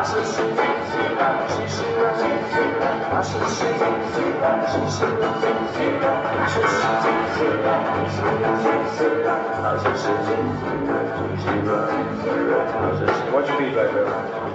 What's your feedback there?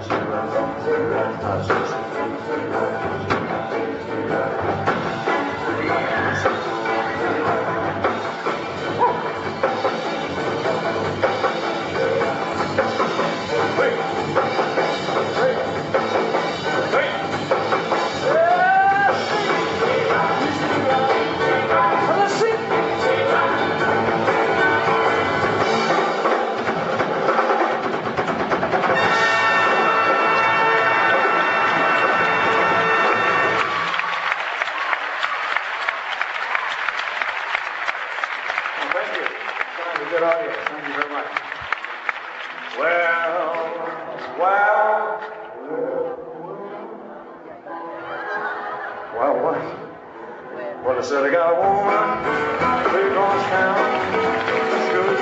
Well, I said I got a woman, big on town, sure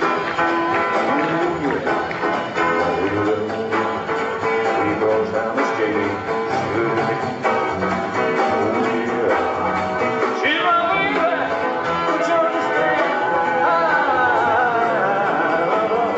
he goes down the street, she's my baby, but you understand, I love her.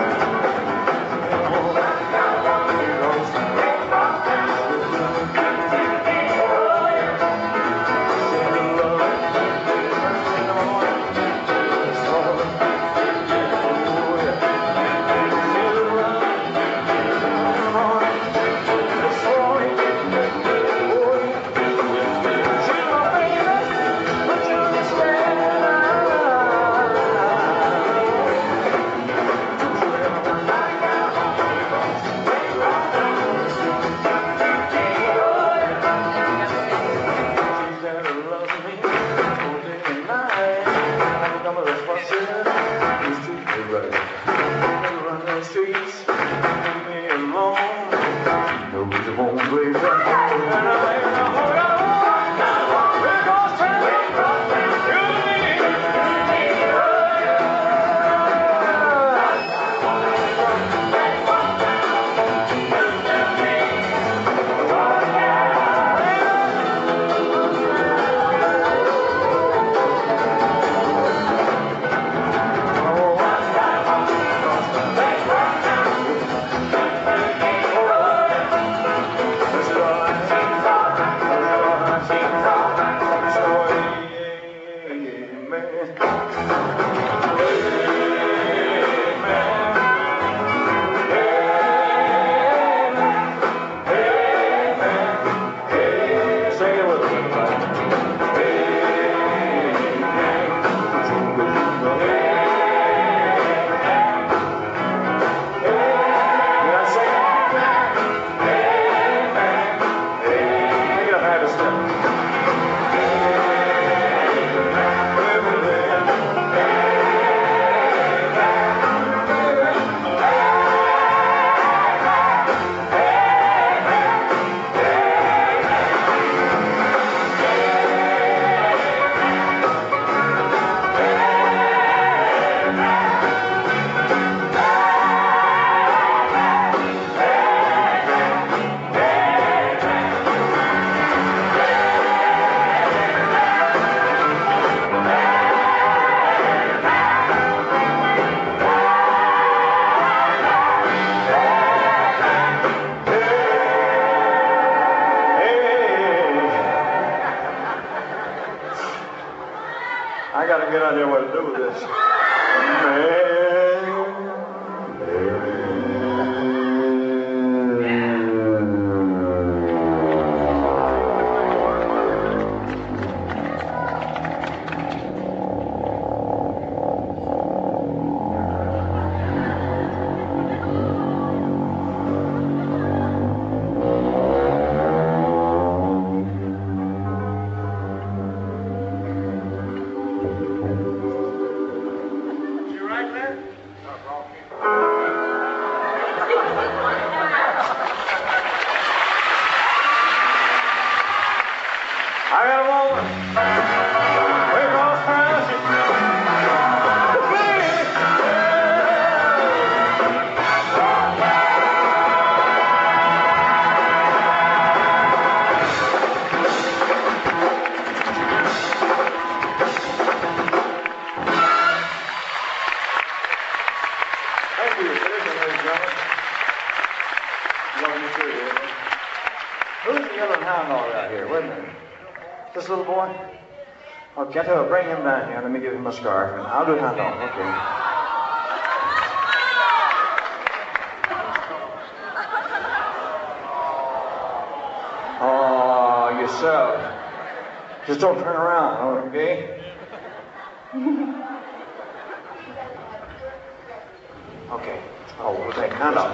I got to get out there what to do with this. Welcome to you. Who's the yellow hound dog out here? Wait a minute. This little boy? Oh, can't tell. Bring him down here. Let me give him a scarf, and I'll do hound dog. Okay. Oh, yourself. Just don't turn around, okay? Okay. Oh, we'll take hound dog.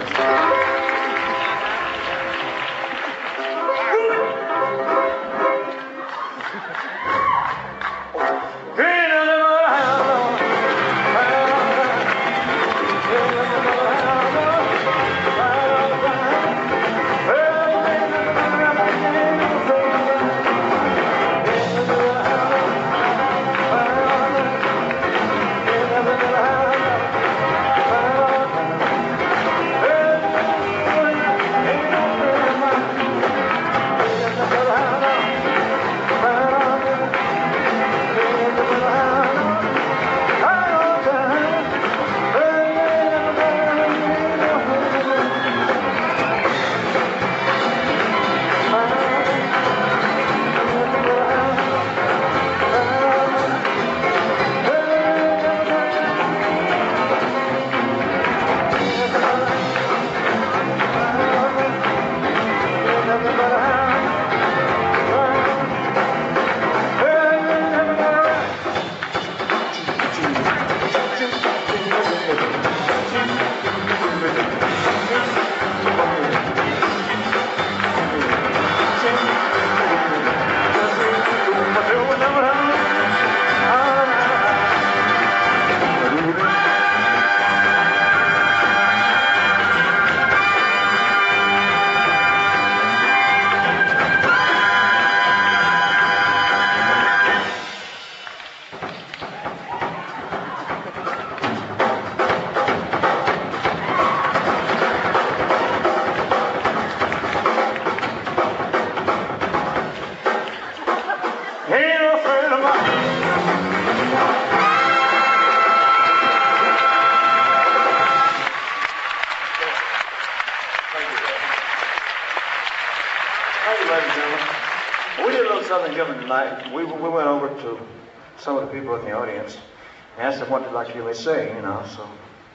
We went over to some of the people in the audience and asked them what they'd like to hear me sing, you know, so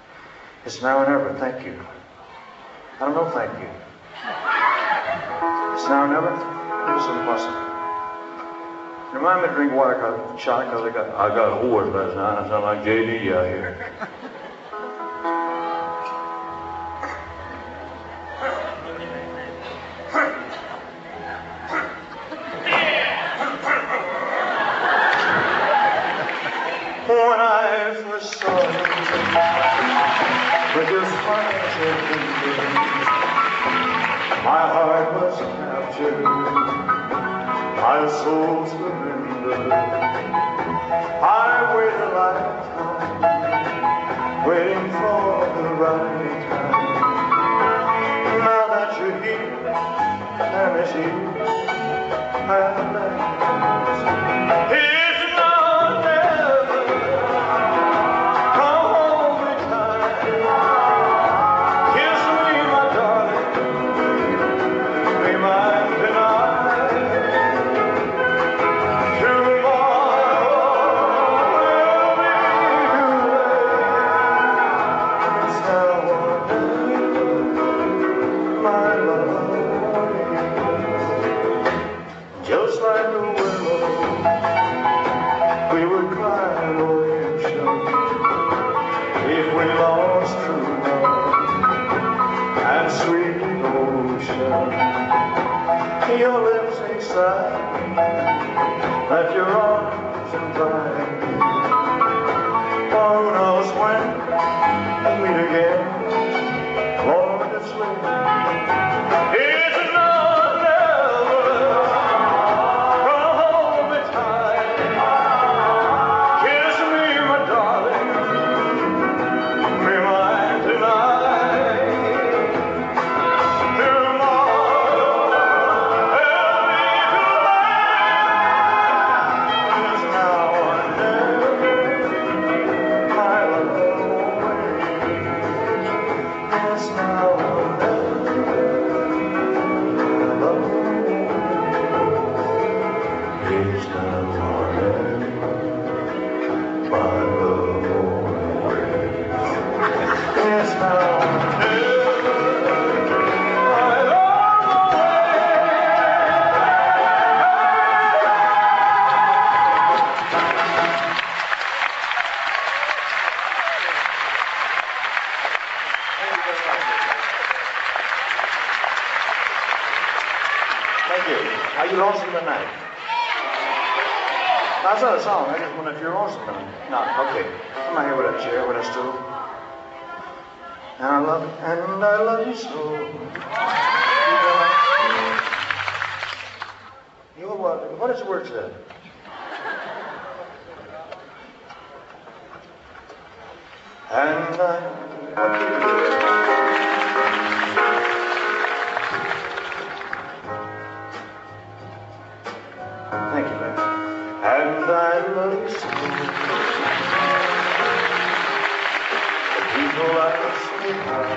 it's now or never, thank you. I don't know, thank you. It's now or never? This is impossible. Remind me to drink water, shot, because I got hoarse last night. I sound like JD out here. When I first saw you, with your smile taking my heart was captured, my soul surrendered. I waited a lifetime, waiting for the right time. Now that you're here, and it's here, at last. It's not never. Your lips excite, let your arms invite me. Oh, who knows when we'll meet again, Lord, it's late. It's not never, come hold me tight, kiss me, my darling, be mine tonight. Now or never. Thank you. Are you lonesome tonight? That's not a song. I just wonder if you're lonesome tonight. No, okay. I'm not here with a chair, with a stool. And I love you so. You know what is the word to that? And thank you, man. And I love you so. The people ask me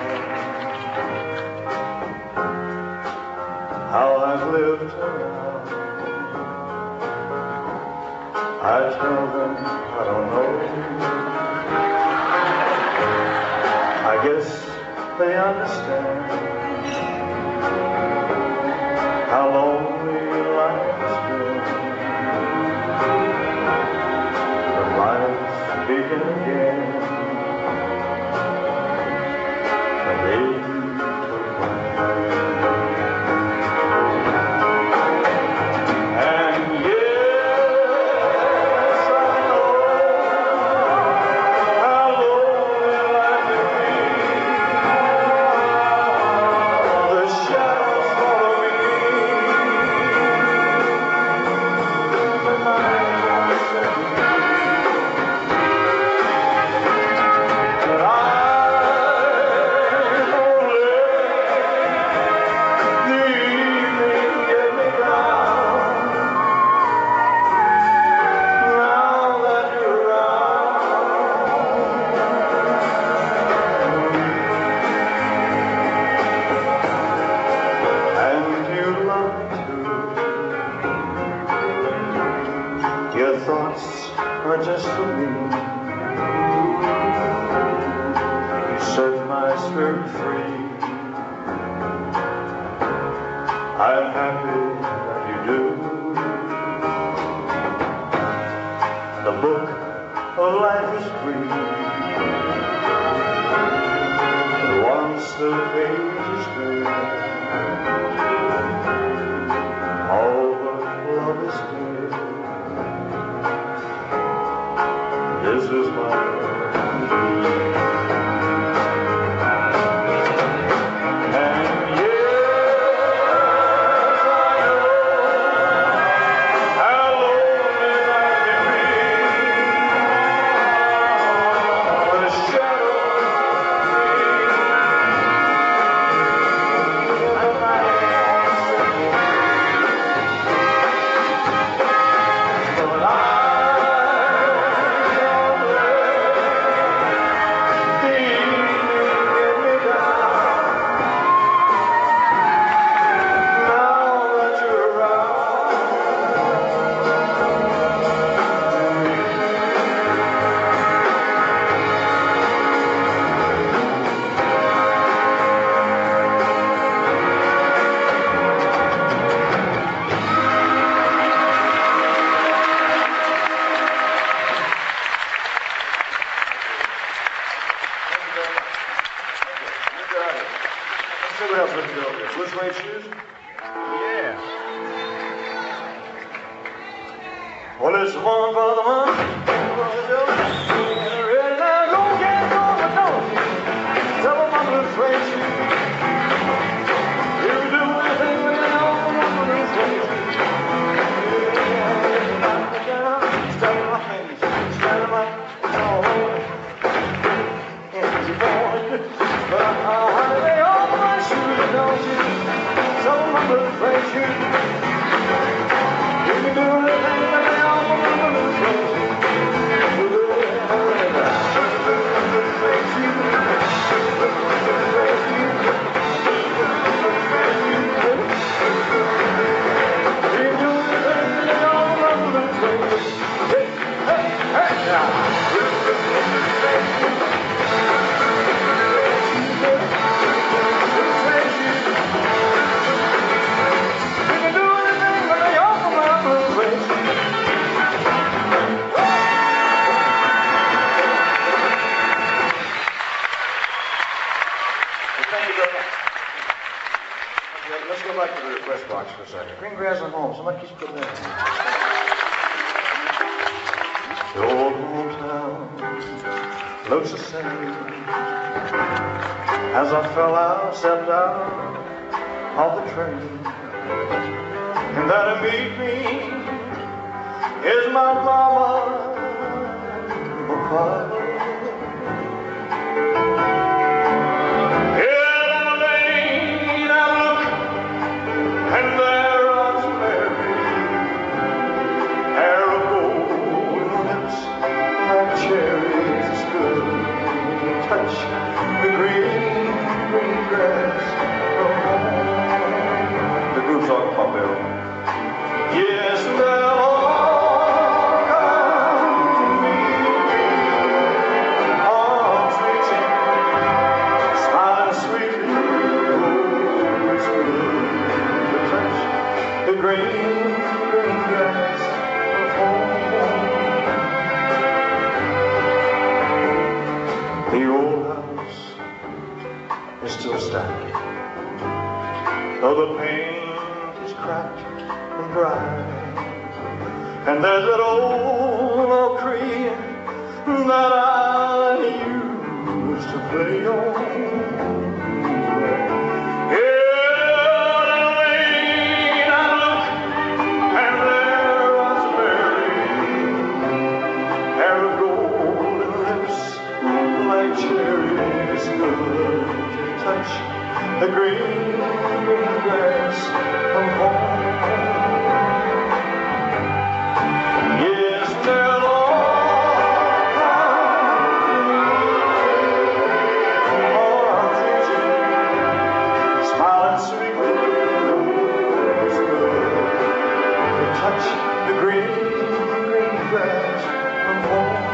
how I've lived around. I tell them I don't know. I guess they understand how lonely life has been. But life's begin again. And they took my hand. And yes, I know how lonely life can be. The shadows follow me. The night won't set me free. But I won't let the evening get me down. Now that you're around, and you love me too. Your thoughts are just for me. You set my spirit free. I'm happy that you do. The book of life is green. And once the page is clear, all but love is clear. This is my and yes, I know how lonely life can be. The shadows and the night won't set me free. But I don't let the evening get me down. Now that you're around, let's see what else we can do with this. Let's wait shoes. Yeah. Well, it's one for the money, two for the dough. And a red line, go get on the door. Tell them I'm blue suede shoes. You do anything when you know I'm blue suede shoes. Step in my face, stand in my all over. Easy boy, but I lay all my shoes, don't you? Tell them I'm blue suede shoes. You can do anything when you know I'm blue suede shoes. You can do it. Let's go back to the request box for a second. Green grass at home. Somebody keeps putting that in. The old hometown looks the same as I stepped out of the train. And there to meet me is my mama, my father. Though the paint is cracked and dry, and there's that old oak tree that I used to play on. The green grass from home. Yes, they'll all come smiling sweetly. It's good to touch the green grass from home.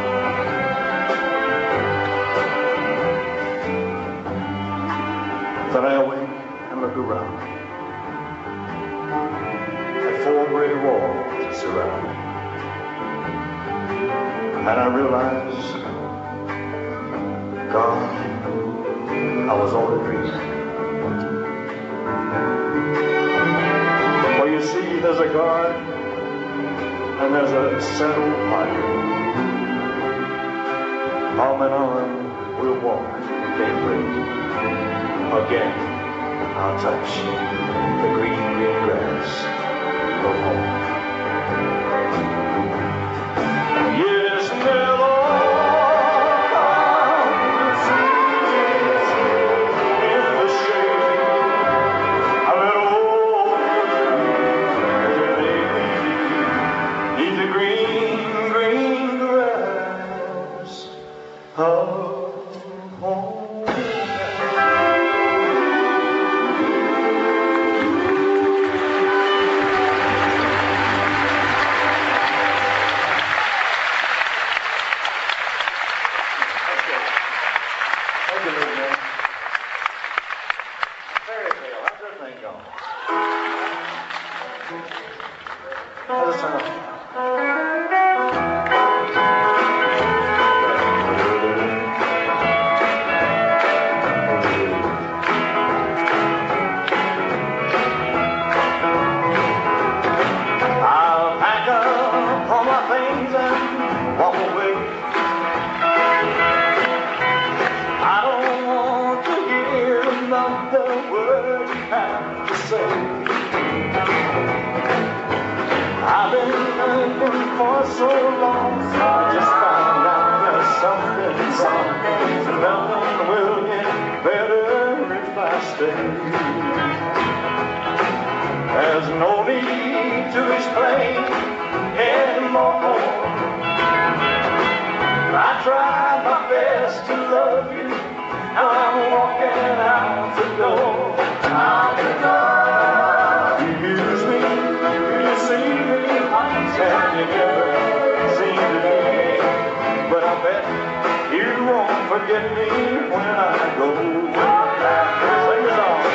Then I awake and look around at four gray walls that surround me, and I realize, God, I was only dreaming. For you see, there's a guard and there's a settled fire. Arm in arm, we'll walk at daybreak. Again, I'll touch the green grass of home. Yes, and they'll all come in the shade of an old tree. Neath the green grass of home. I've been thinking for so long, I just found out there's something wrong. Nothing will get better if I stay. There's no need to explain anymore. I tried my best to love you, now I'm walking out the door. Out the door. You use me, you see me, and you never seem to be. But I bet you won't forget me when I go. Sing the song.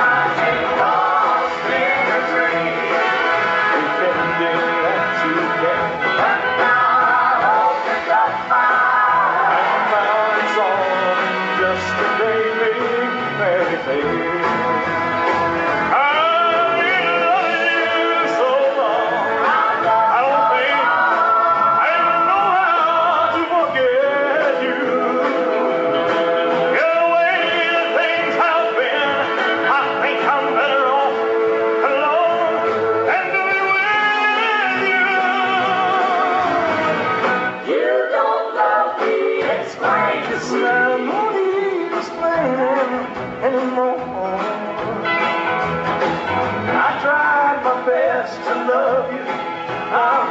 Pretending that you can. But now opens up my eyes. And found it's all just a great big fairy tale.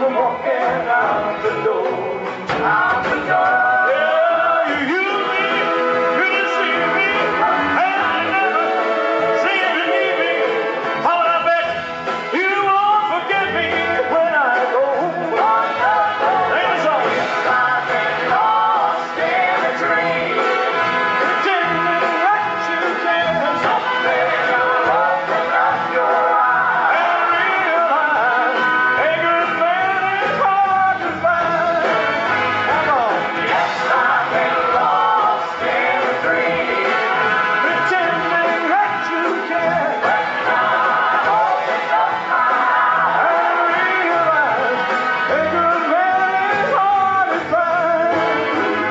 come walking out the door. Out the door. Yeah, you me, you deceive me, and you never seem to need me. How I bet you won't forget me when I go home. Sing the song. I've been lost in a dream, pretending that you can. Someday you'll open up your eyes and realize a good man is hard to find. Come on. Yes, I've been lost in a dream, pretending that you can. When I open up my eyes and realize a good man is hard to find.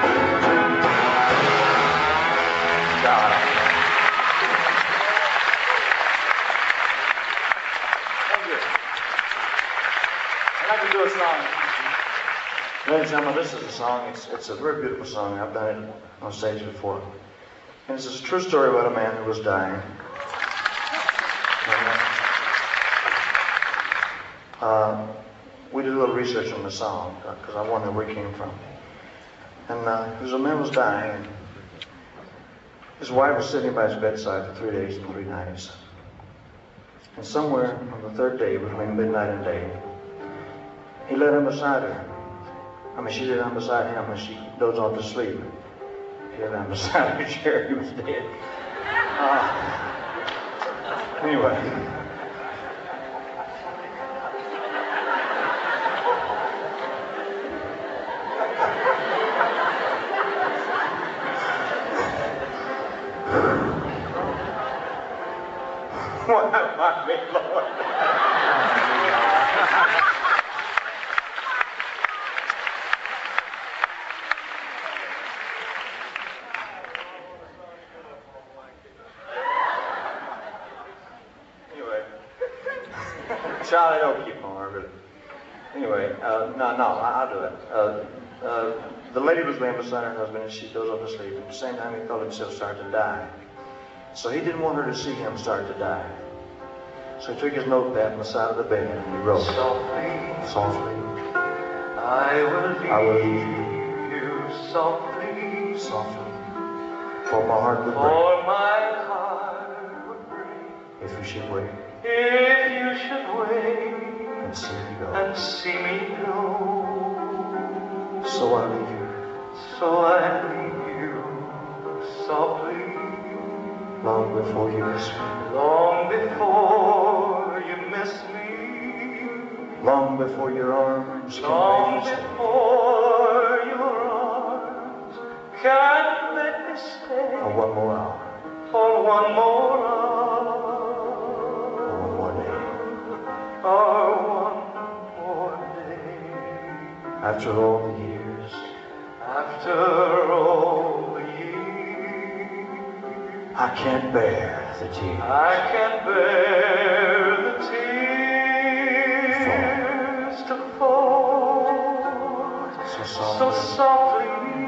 God. Thank you. I'd like to do a song. Ladies and gentlemen, this is a song. It's a very beautiful song. I've done it on stage before. And it's a true story about a man who was dying. And, we did a little research on the song because I wondered where it came from. And a man was dying. And his wife was sitting by his bedside for 3 days and 3 nights. And somewhere on the third day, between midnight and day, he laid down beside her. I mean, she lay down beside him and she dozed off to sleep. He lay down beside her chair, he was dead. Anyway. What about me, Lord? Anyway, Charlie, don't keep on, really. Anyway, no, I'll do it. The lady was laying beside her husband and she dozed off to sleep. At the same time, he felt himself start to die. So he didn't want her to see him start to die. So he took his notepad on the side of the bed and he wrote, softly, I will leave you softly, for my heart would break, if you should wait, and see me go, so I leave you softly, long before you miss me. Long before you miss me. Long before your arms can let me stay. For one more hour. For one more hour. For one more day. For one more day. After all the years. After all the years. I can't bear the tears. I can't bear the tears to fall so softly,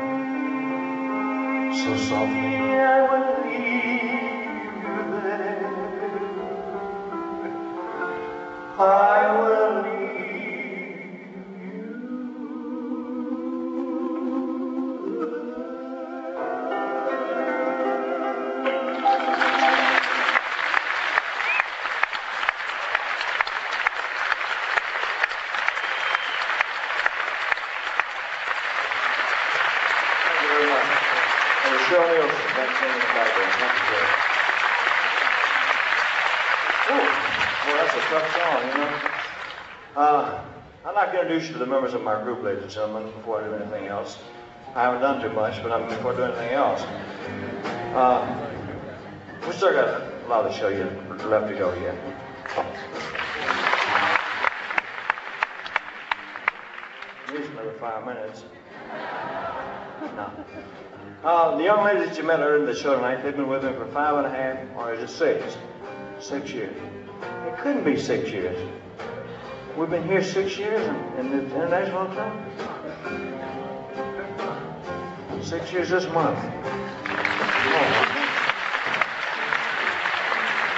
I will leave you there. I will leave you. I'd like to introduce you to the members of my group, ladies and gentlemen, before I do anything else. I haven't done too much, but before I do anything else. We still got a lot of the show yet, left to go yet. At least another 5 minutes. No. The young ladies that you met earlier in the show tonight, they've been with me for 5.5, or is it 6? 6 years. It couldn't be 6 years. We've been here 6 years in the International Hotel. 6 years this month. Oh.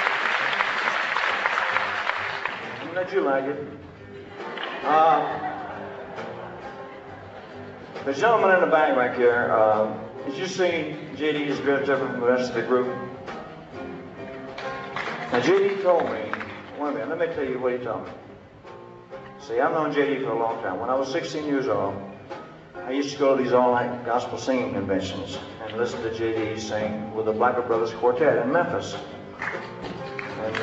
That you like it. The gentleman in the back back here, did you see JD's dressed different from the rest of the group? Now JD told me, wait a minute, let me tell you what he told me. See, I've known JD for a long time. When I was 16 years old, I used to go to these all-night gospel singing conventions and listen to JD sing with the Blackwood Brothers Quartet in Memphis. And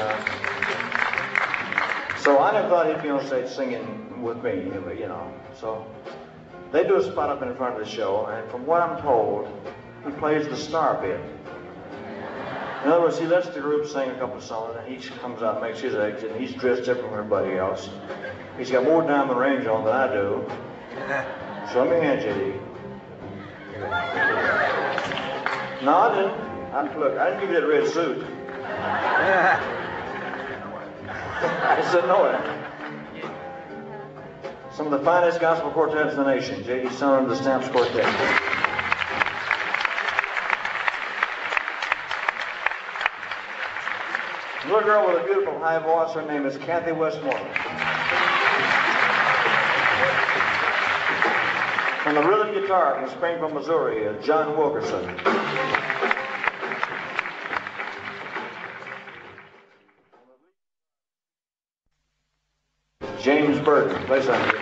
so I never thought he'd be on stage singing with me, you know. So they do a spot up in front of the show, and from what I'm told, he plays the star bit. In other words, he lets the group sing a couple of songs, and he comes out and makes his exit, and he's dressed different from everybody else. He's got more diamond rings on than I do. Show me your hand, JD. No, I didn't. Look, I didn't give you that red suit. I said no. Some of the finest gospel quartets in the nation. JD Son of the Stamps Quartet. A little girl with a beautiful high voice. Her name is Kathy Westmoreland. On the rhythm guitar from Springfield, Missouri, John Wilkerson. James Burton, play something.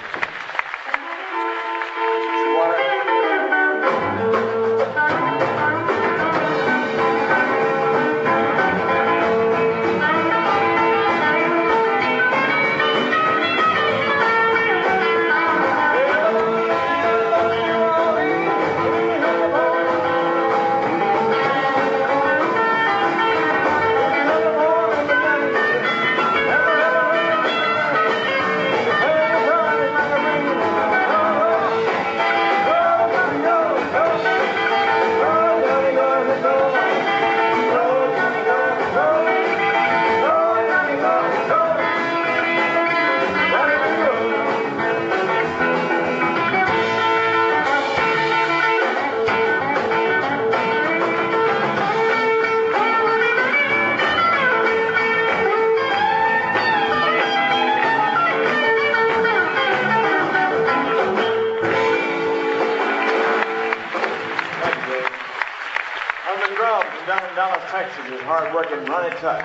Texas is hard-working Ronnie Tuck.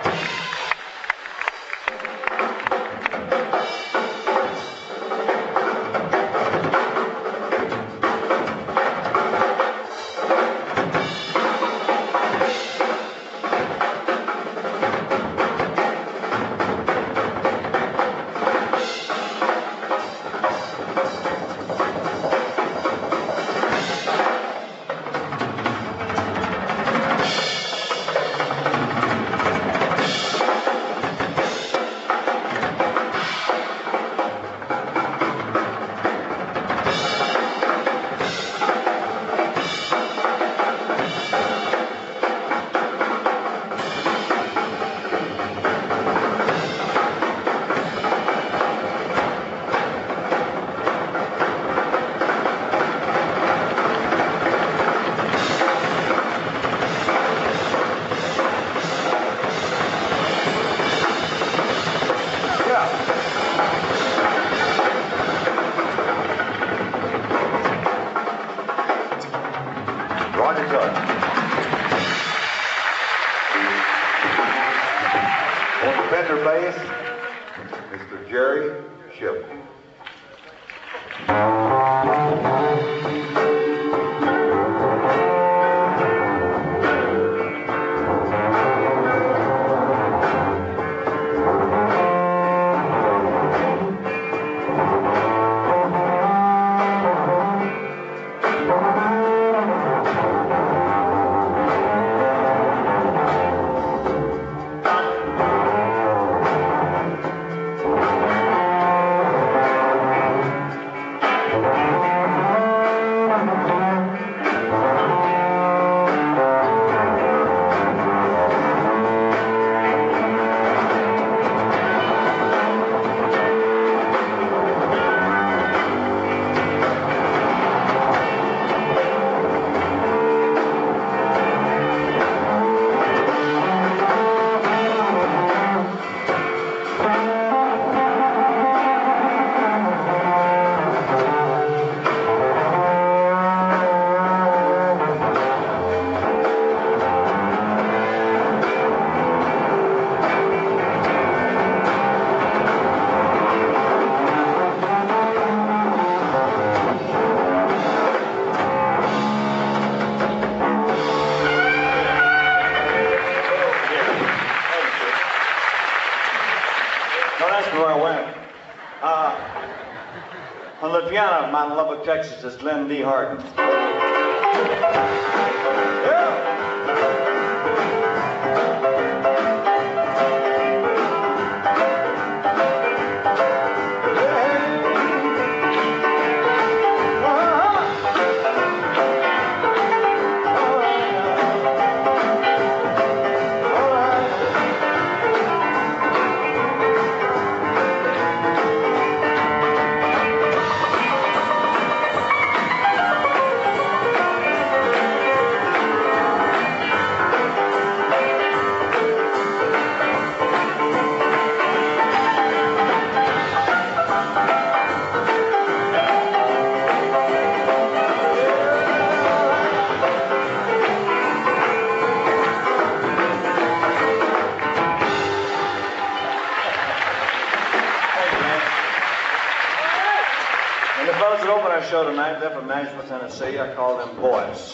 Fender bass, Mr. Jerry Ship. Don't ask me where I went. On the piano of Mount Lubbock, Texas, is Glenn D. Harden. Yeah. Show tonight, they're from Nashville, Tennessee. I call them boys.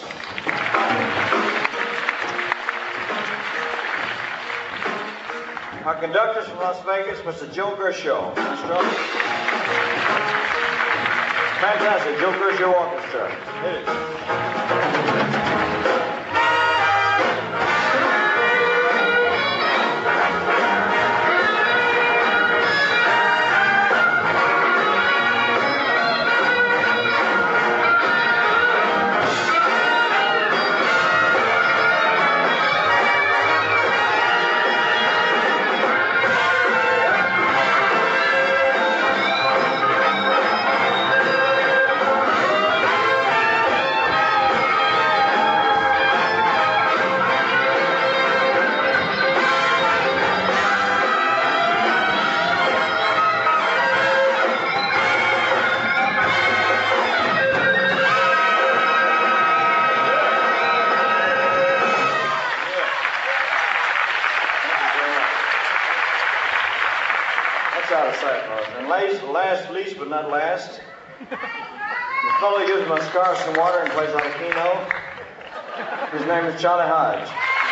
Our conductor's from Las Vegas, Mr. Joe Gershow. Fantastic, Joe Gershow Orchestra. Hit it. Least but not last. The fellow who gives my scarf some water and plays on a keynote. His name is Charlie Hodge.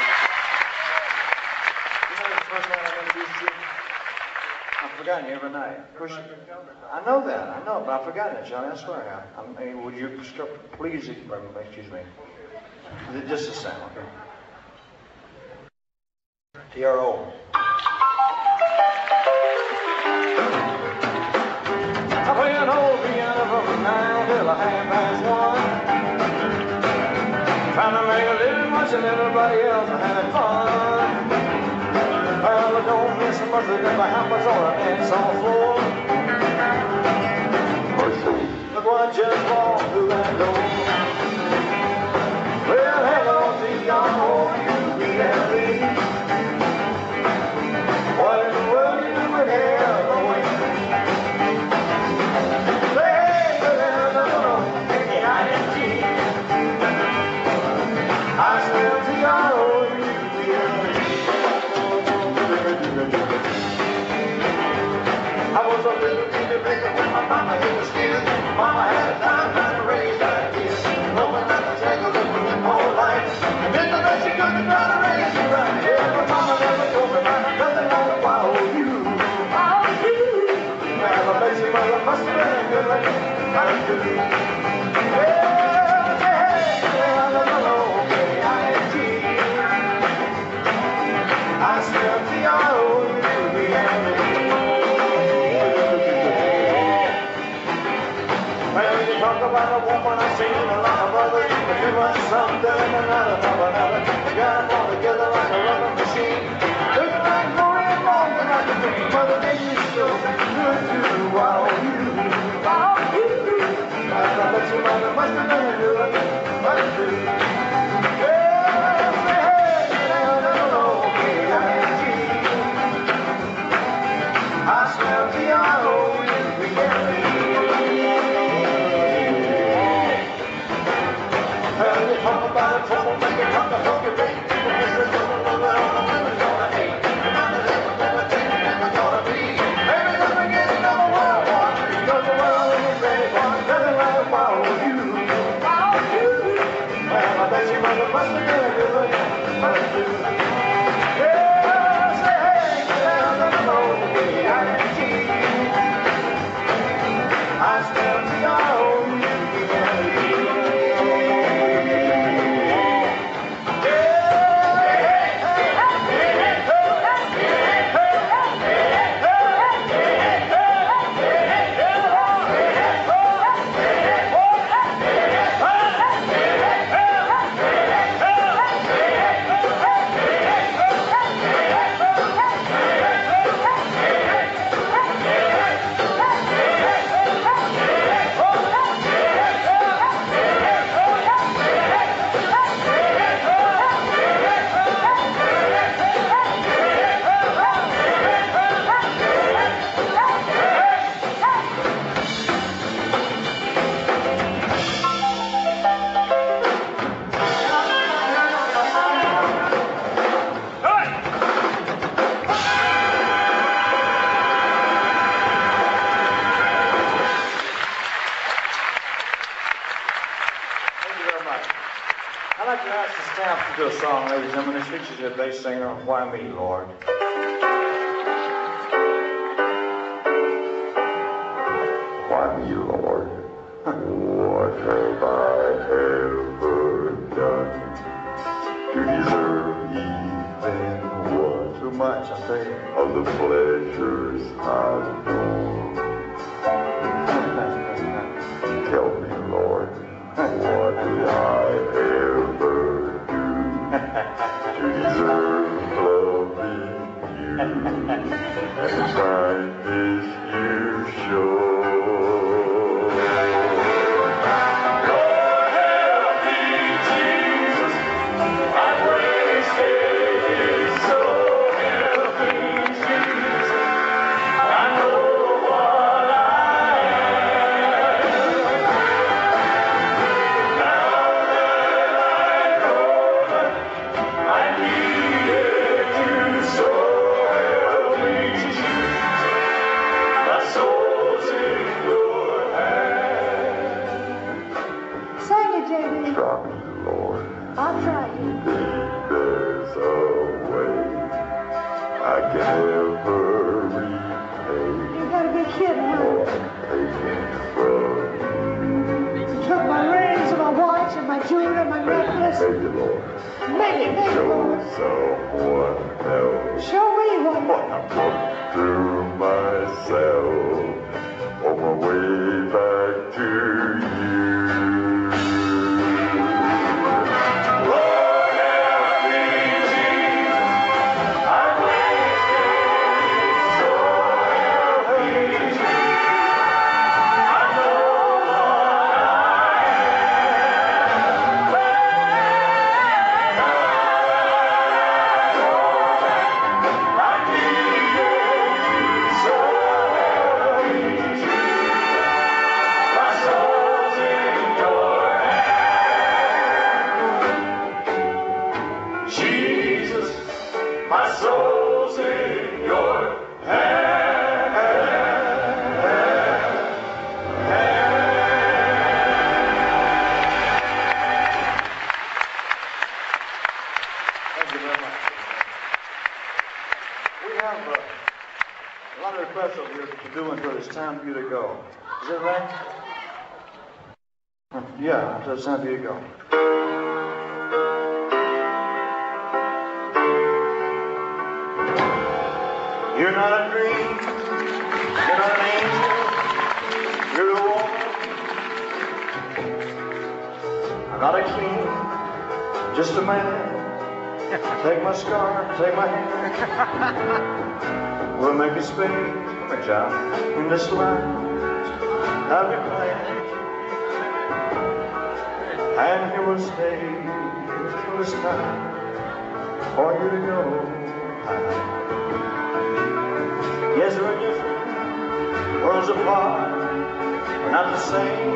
You know the first night I introduced you? I've forgotten you every night. I know that, but I've forgotten it, Charlie, I swear. Would you please, excuse me, just a second, okay? TRO. I play an old piano from now till 1:30. Trying to make a living, watching everybody else having fun. Well, I don't miss much that never happens on a dance on floor. Look what just walked through that door. Well, hello to y'all, what in the world you doing here, going? I smell cigar, I was a little bitty baby when my mama hit the steel. Mama had a dime and a raised idea. Knowing that the tangle would be more life. And did the best she could to try to raise you right. Yeah, but mama never told me about nothing like a wild you. Well, I bet your mother must have been a good one. Like you. I smell well, you talk about a woman, I seen a lot of brothers. But you want something and another. You got them all together like a rubber machine. Looking like glory and long, but not the dream. Mother, they used to good to wow you. I bet your mother must have been a good one. But true. I smell T-I-O-U-B-L-E. Talk about a trouble, make it talk a hooky, baby. song, ladies and gentlemen. This features your bass singer, Why Me, Lord? Why me, Lord? What have I ever done to deserve even one Too much, I tell you. of the pleasures I've known? Tell me, Lord, what did I ever do to deserve loving you and the kindness you show? Lord, help me, Jesus, I've wasted it, so help me, Jesus, I know what I am. Now that I know that I needed you, so help me, Jesus, my soul's in your hands. Sing it, JB. Try me, Lord. I'll try you. There's a way I can never repay You gotta be kidding, all huh? I'm taking from You took my rings and my watch and my jewelry and my you. necklace. Maybe, Lord. Maybe, Show Lord. someone else Show me what. what I put through myself on my way back to you. Lord, help me, Jesus, I've wasted it, so help me, Jesus, I know what I am. I needed you, so help me, Jesus, my soul's in your hands. Jesus, my soul's in your Thank you very much. We have a lot of requests over here to do until it's time for you to go. Is that right? Yeah, until it's time for you to go. You're not a dream, you're not an angel, you're a woman. I'm not a king, just a man. Take my scar, take my hand. We'll make a space, come here, child, in this land. Have your plan, and here we'll stay till it's time for you to go. Yes, we're different, worlds apart, we're not the same.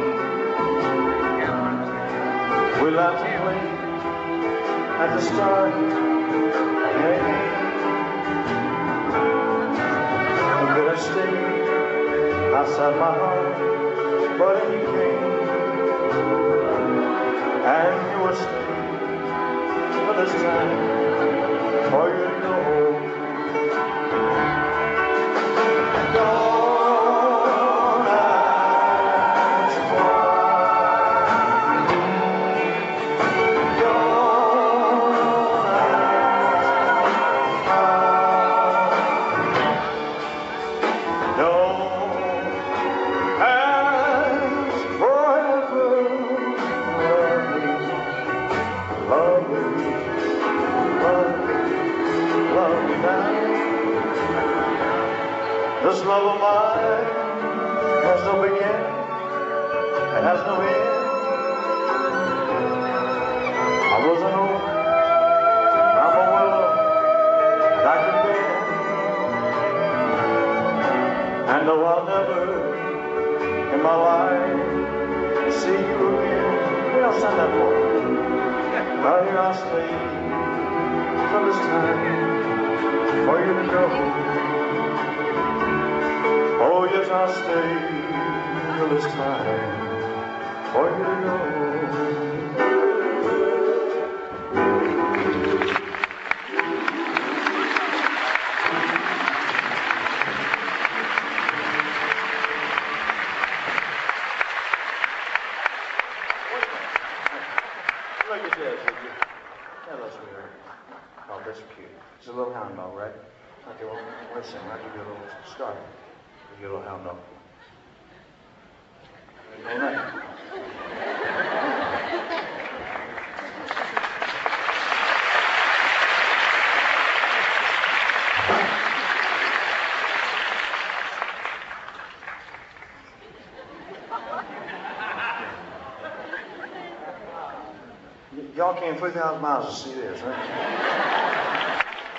We love to play at the start of the game. You could have stayed outside my heart, but you came, and you will stay for this time for you to go. Don't ask why. Don't ask how. Don't ask forever. Love me, love me, love me now. This love of mine has no beginning and has no end. I was an oak, I'm a willow, and I can bend. And though I'll never in my life see you again, we don't send that for. But here I'll stay till it's time for you to go. Oh yes, I'll stay till it's time for you to go. little start. We get a little held up. All right. Y'all came 3,000 miles to see this, right?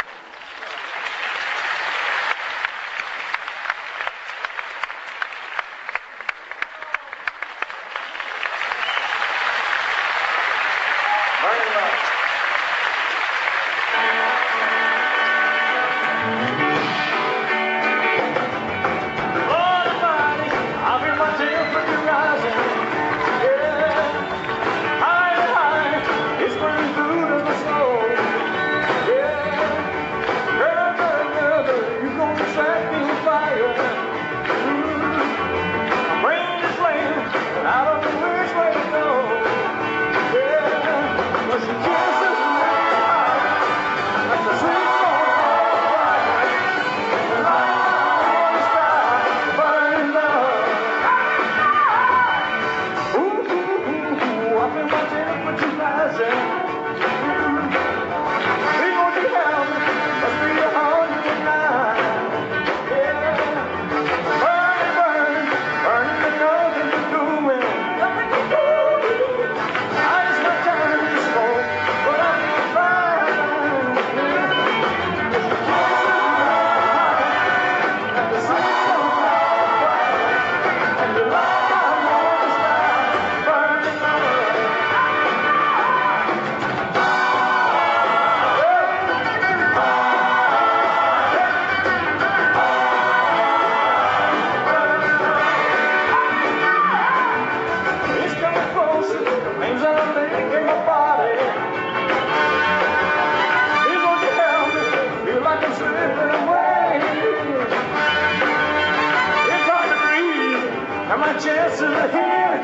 Very much. Lord Almighty, I've been watching for you rising. Yeah, high and high, it's burning through to the soul. Yeah, girl, you gonna set me on fire. I'm bringing this flame, but I don't know which way to go. Yeah, but she kisses me like the sweet song of fire. The light on the sky, burning love. Ooh, ooh, ooh, ooh, I've been watching it for 2,000. We won't you help me? Must be 109. Yeah, burning, burning, burning to nothing to doing. I just got time to smoke, but I feel fine. It's the kisses and the sweet song of fire, and the light on the sky, burning love. It's coming closer, the flames are licking my body. Please won't you help me? Feel like I'm slipping away. It's hard to breathe, and my chances are here.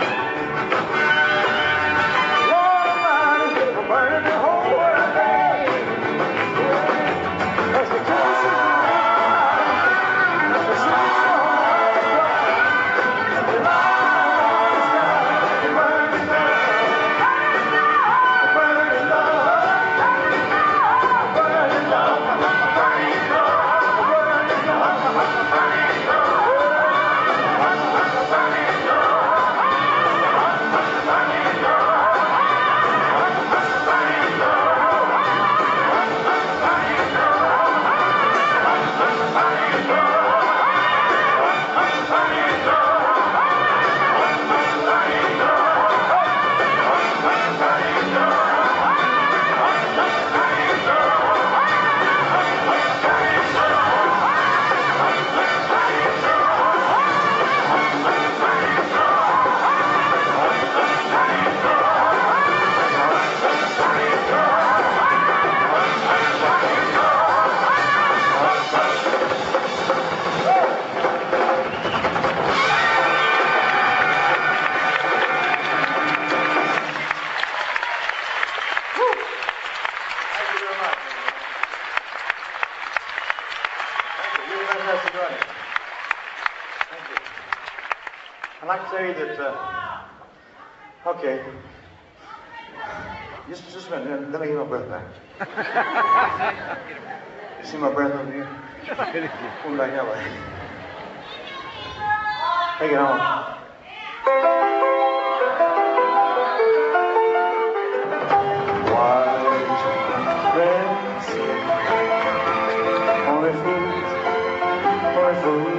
Lord Almighty, we're burning the whole world away. As the kisses and the sweet song of love, and the light on the sky, burning love, burning love, burning love, burning Thank you very much. Thank you. You're a fantastic audience. Thank you. I'd like to say that, okay. Just a minute. Let me get my breath back. You see my breath over here? Going back that way. Take it home. Friends, only fools